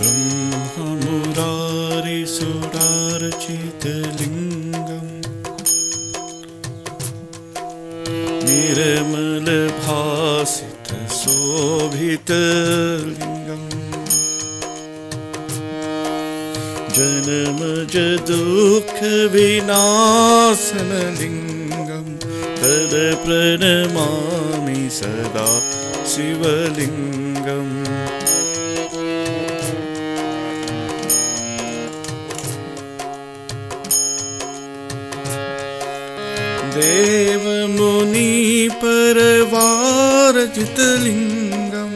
ब्रह्ममुरारिसुरार्चितलिङ्गम् निर्मलभासितशोभितलिङ्गम् जन्मजदुःखविनाशनलिङ्गम् तत्प्रणमामि सदा शिवलिङ्गम् देवमुनिपरवार्जितलिङ्गं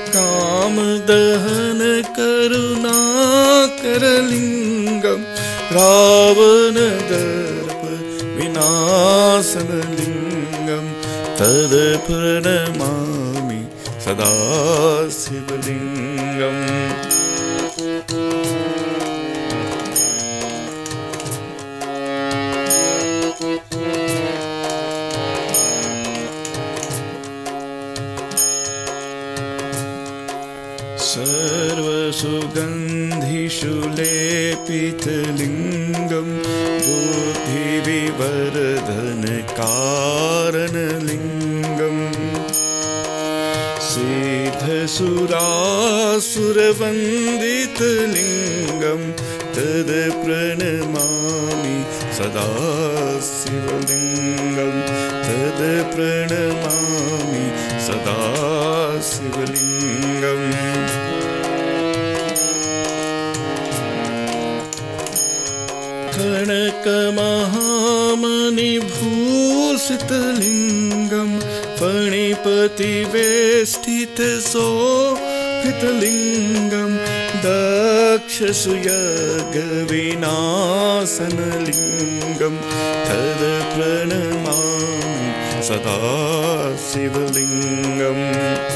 कामदहनकरुणाकरलिङ्गं रावणदर्प विनाशनलिङ्गं तत्प्रणमामि सदा शिवलिङ्गम् सर्वसुगन्धिषुलेपितलिङ्गं बुद्धिविवर्धनकारणलिङ्गं सिद्धसुरासुरवन्दितलिङ्गं तत्प्रणमामि सदा शिवलिङ्गं तत्प्रणमामि सदा शिवलिङ्गम् कनकमहामणिभूषितलिङ्गं फणिपतिवेष्टितशोभितलिङ्गं दक्षसुयज्ञविनाशनलिङ्गं तत्प्रणमामि सदा शिवलिङ्गम्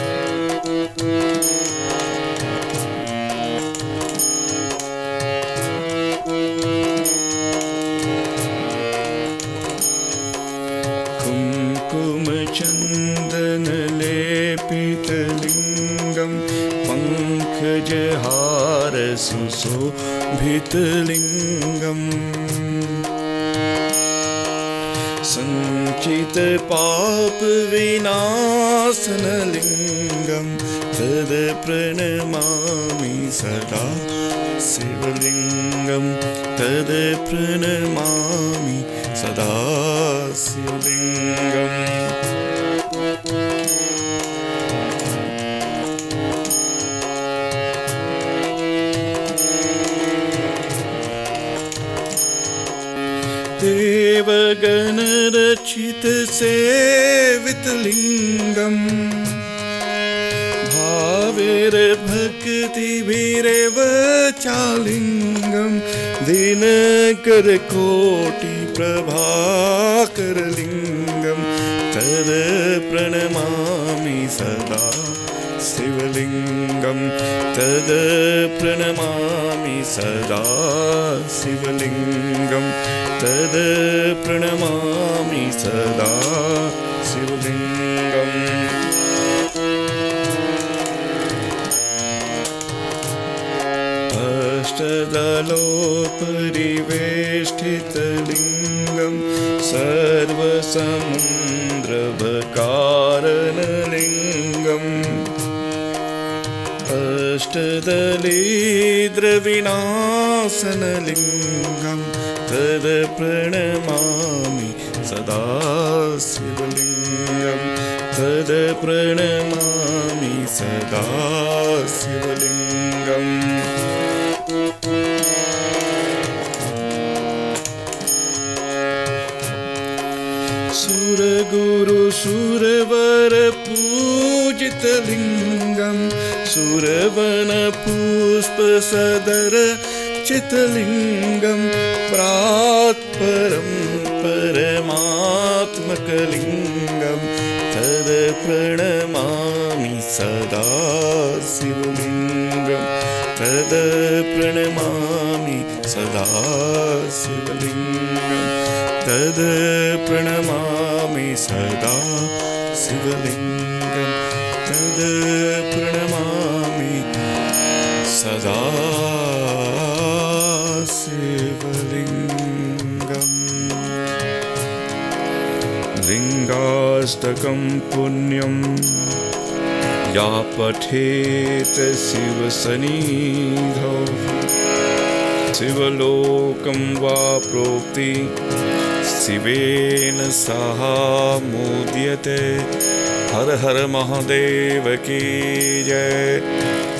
कुङ्कुमचन्दनलेपितलिङ्गं पङ्कजहारसुशोभितलिङ्गं सञ्चितपापविनाशनलिङ्गं तत्प्रणमामि सदा शिवलिङ्गं तत्प्रणमामि सदा शिवलिङ्गम् देवगणरचितसेवितलिङ्गं भावैर्भक्तिभिरेव चालिङ्गं दिनकरकोटिप्रभाकरलिङ्गं तत्प्रणमामि सदा शिवलिङ्गं तत्प्रणमामि सदा शिवलिङ्गं तत्प्रणमामि सदा शिवलिङ्गम् अष्टदलोपरिवेष्टितलिङ्गं सर्वसमुद्रवकारणलिङ्गम् अष्टदलिद्रविनाशनलिङ्गं तत्प्रणमामि सदा शिवलिङ्गं तत्प्रणमामि सदा शिवलिङ्गम् सुरगुरुसुरवरपूजितलिङ्गं सुरवनपुष्पसदरचितलिङ्गं प्रात्परं परमात्मकलिङ्गं तत्प्रणमामि सदा शिवलिङ्गं तत्प्रणमामि सदा शिवलिङ्गं तत्प्रणमामि सदा शिवलिङ्गं तत्प्रणमामि सदा शिवलिङ्गम् लिङ्गाष्टकं पुण्यं या पठेत शिवसन्निधौ शिवलोकं वा प्रोक्ति शिवेन सह मोद्यते। हर हर महादेव की जय।